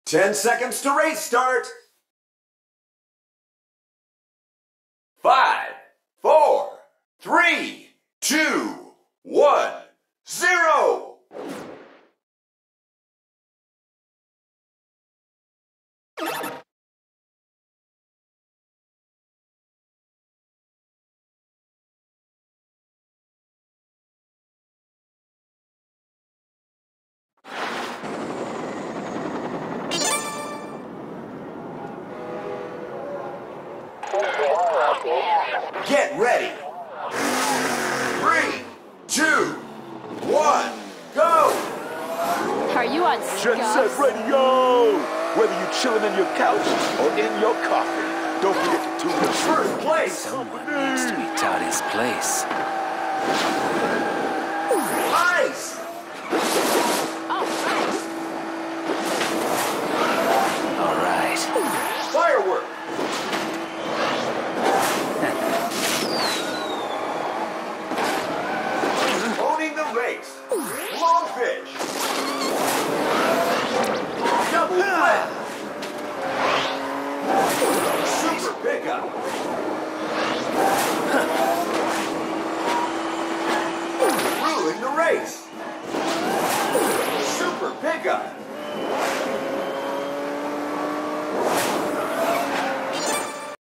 10 seconds to race start. 5, 4, 3, 2, 1, 0. Get ready. 3, 2, 1, go! Are you on Jet Set Radio! Whether you're chilling in your couch or in your coffin, don't forget to tune in. First place. Someone needs to be taught his place. Ice. All right. Firework. Owning the race. Blowfish.